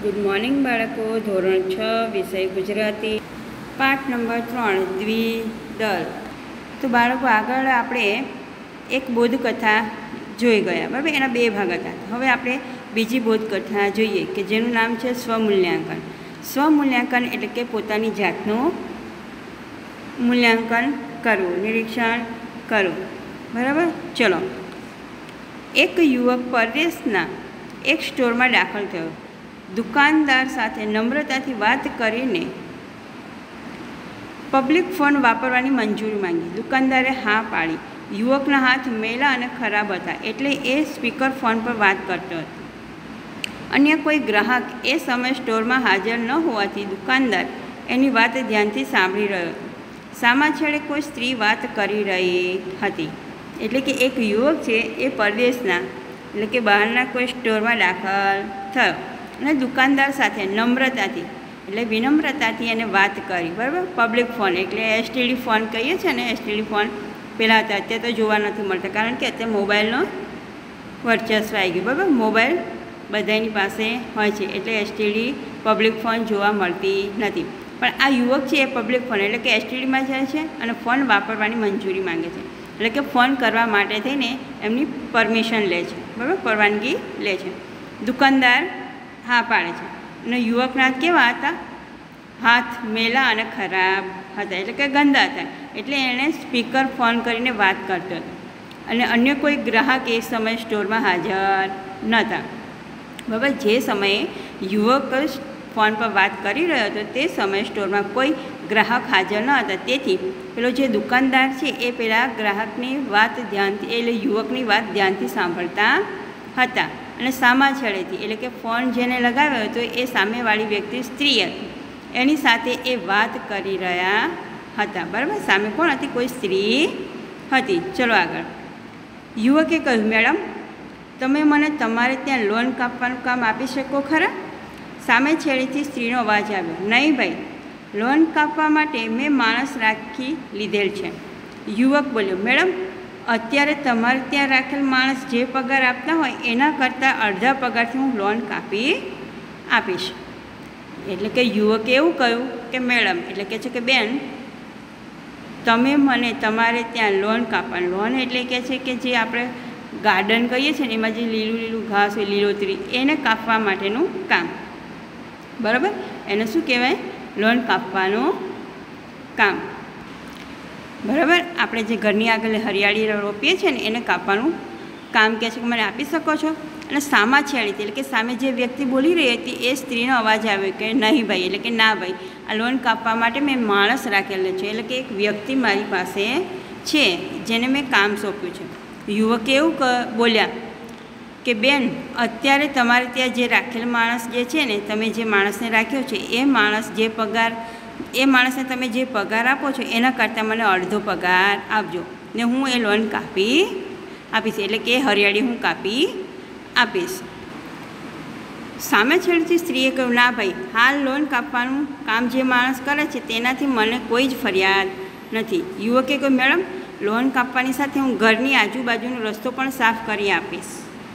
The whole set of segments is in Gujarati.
ગુડ મોર્નિંગ બાળકો. ધોરણ 6 વિષય ગુજરાતી, પાઠ નંબર 3 દ્વિદલ. તો બાળકો આગળ આપણે એક બોધકથા જોઈ ગયા, બરાબર. એના બે ભાગ હતા. હવે આપણે બીજી બોધકથા જોઈએ કે જેનું નામ છે સ્વમૂલ્યાંકન. સ્વમૂલ્યાંકન એટલે કે પોતાની જાતનું મૂલ્યાંકન કરવું, નિરીક્ષણ કરવું, બરાબર. ચલો. એક યુવક પરદેશના એક સ્ટોરમાં દાખલ થયો. દુકાનદાર સાથે નમ્રતાથી વાત કરીને પબ્લિક ફોન વાપરવાની મંજૂરી માંગી. દુકાનદારે હા પાડી. યુવકના હાથ મેલા અને ખરાબ હતા એટલે એ સ્પીકર ફોન પર વાત કરતો હતો. અન્ય કોઈ ગ્રાહક એ સમયે સ્ટોરમાં હાજર ન હોવાથી દુકાનદાર એની વાત ધ્યાનથી સાંભળી રહ્યો હતો. સામા છેડે કોઈ સ્ત્રી વાત કરી રહી હતી. એટલે કે એક યુવક છે એ પરદેશના એટલે કે બહારના કોઈ સ્ટોરમાં દાખલ થયો અને દુકાનદાર સાથે નમ્રતાથી એટલે વિનમ્રતાથી એને વાત કરી, બરાબર. પબ્લિક ફોન એટલે એસટીડી ફોન કહીએ છીએ ને, એસટીડી ફોન પહેલાં હતા, અત્યારે તો જોવા નથી મળતા કારણ કે અત્યારે મોબાઈલનો વર્ચસ્વ આવી ગયું, બરાબર. મોબાઈલ બધાની પાસે હોય છે એટલે એસટીડી પબ્લિક ફોન જોવા મળતી નથી. પણ આ યુવક છે એ પબ્લિક ફોન એટલે કે એસટીડીમાં જાય છે અને ફોન વાપરવાની મંજૂરી માંગે છે. એટલે કે ફોન કરવા માટે થઈને એમની પરમિશન લે છે, બરાબર, પરવાનગી લે છે. દુકાનદાર હા પાડે છે અને યુવકના હાથ કેવા હતા? હાથ મેલા અને ખરાબ હતા એટલે કે ગંદા હતા. એટલે એણે સ્પીકર ફોન કરીને વાત કરતો હતો અને અન્ય કોઈ ગ્રાહક એ સમયે સ્ટોરમાં હાજર નહોતા, બરાબર. જે સમયે યુવક ફોન પર વાત કરી રહ્યો હતો તે સમયે સ્ટોરમાં કોઈ ગ્રાહક હાજર ન હતા. તેથી પેલો જે દુકાનદાર છે એ પેલા ગ્રાહકની વાત ધ્યાનથી એટલે યુવકની વાત ધ્યાનથી સાંભળતા હતા અને સામા છેડેથી એટલે કે ફોન જેને લગાવ્યો હતો એ સામેવાળી વ્યક્તિ સ્ત્રી હતી, એની સાથે એ વાત કરી રહ્યા હતા, બરાબર. સામે કોણ હતી? કોઈ સ્ત્રી હતી. ચલો આગળ. યુવકે કહ્યું, મેડમ, તમે મને તમારે ત્યાં લોન કાપવાનું કામ આપી શકો ખરા? સામે છેડેથી સ્ત્રીનો અવાજ આવ્યો, નહીં ભાઈ, લોન કાપવા માટે મેં માણસ રાખી લીધેલ છે. યુવક બોલ્યો, મેડમ, અત્યારે તમારે ત્યાં રાખેલ માણસ જે પગાર આપતા હોય એના કરતાં અડધા પગારથી હું લોન કાપી આપીશ. એટલે કે યુવકે એવું કહ્યું કે મેડમ એટલે કે છે કે બેન, તમે મને તમારે ત્યાં લોન કાપવાનું, લોન એટલે કે છે કે જે આપણે ગાર્ડન કહીએ છીએ ને એમાં જે લીલું લીલું ઘાસ હોય, લીલોતરી, એને કાપવા માટેનું કામ, બરાબર. એને શું કહેવાય? લોન કાપવાનું કામ, બરાબર. આપણે જે ઘરની આગળ હરિયાળી રોપીએ છીએ ને એને કાપવાનું કામ કહે છે કે મને આપી શકો છો? અને સામા છેડીથી એટલે કે સામે જે વ્યક્તિ બોલી રહી હતી એ સ્ત્રીનો અવાજ આવ્યો કે નહીં ભાઈ એટલે કે ના ભાઈ, આ લોન કાપવા માટે મેં માણસ રાખેલો છે એટલે કે એક વ્યક્તિ મારી પાસે છે જેને મેં કામ સોંપ્યું છે. યુવકે એવું બોલ્યા કે બેન, અત્યારે તમારે ત્યાં જે રાખેલ માણસ જે છે ને, તમે જે માણસને રાખ્યો છે એ માણસ જે પગાર એ માણસને તમે જે પગાર આપો છો એના કરતાં મને અડધો પગાર આપજો ને હું એ લોન કાપી આપીશ. એટલે કે હરિયાળી હું કાપી આપીશ. સામે છેડથી સ્ત્રીએ કહ્યું, ના ભાઈ, હાલ લોન કાપવાનું કામ જે માણસ કરે છે તેનાથી મને કોઈ જ ફરિયાદ નથી. યુવકે કહ્યું, મેડમ, લોન કાપવાની સાથે હું ઘરની આજુબાજુનો રસ્તો પણ સાફ કરી આપીશ.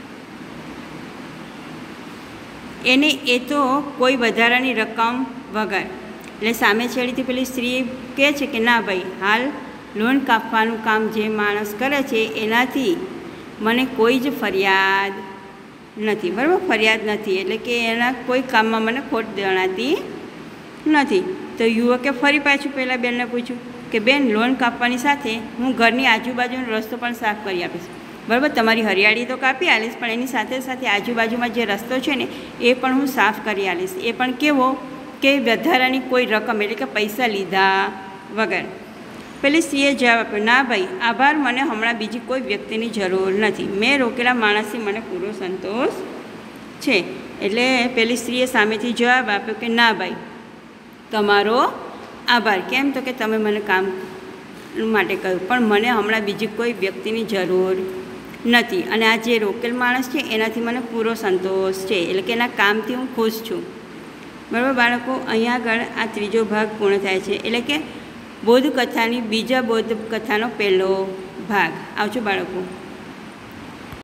એને એ તો કોઈ વધારાની રકમ વગર. એટલે સામે છેડીથી પેલી સ્ત્રી કહે છે કે ના ભાઈ, હાલ લોન કાપવાનું કામ જે માણસ કરે છે એનાથી મને કોઈ જ ફરિયાદ નથી, બરાબર. ફરિયાદ નથી એટલે કે એના કોઈ કામમાં મને ખોટ જણાતી નથી. તો યુવકે ફરી પાછું પહેલાં બેનને પૂછ્યું કે બેન, લોન કાપવાની સાથે હું ઘરની આજુબાજુનો રસ્તો પણ સાફ કરી આપીશ, બરાબર. તમારી હરિયાળી તો કાપી આવીશ પણ એની સાથે સાથે આજુબાજુમાં જે રસ્તો છે ને એ પણ હું સાફ કરી આવીશ. એ પણ કેવો કે વધારાની કોઈ રકમ એટલે કે પૈસા લીધા વગર. પેલી સ્ત્રીએ જવાબ આપ્યો, ના ભાઈ, આભાર, મને હમણાં બીજી કોઈ વ્યક્તિની જરૂર નથી. મેં રોકેલા માણસથી મને પૂરો સંતોષ છે. એટલે પેલી સ્ત્રીએ સામેથી જવાબ આપ્યો કે ના ભાઈ, તમારો આભાર. કેમ? તો કે તમે મને કામ માટે કહ્યું પણ મને હમણાં બીજી કોઈ વ્યક્તિની જરૂર નથી અને આ જે રોકેલ માણસ છે એનાથી મને પૂરો સંતોષ છે. એટલે કે એના કામથી હું ખુશ છું, બરાબર. બાળકો, અહીંયા આગળ આ ત્રીજો ભાગ પૂર્ણ થાય છે. એટલે કે બોધકથાની બીજા બોધકથાનો પહેલો ભાગ. આવજો બાળકો.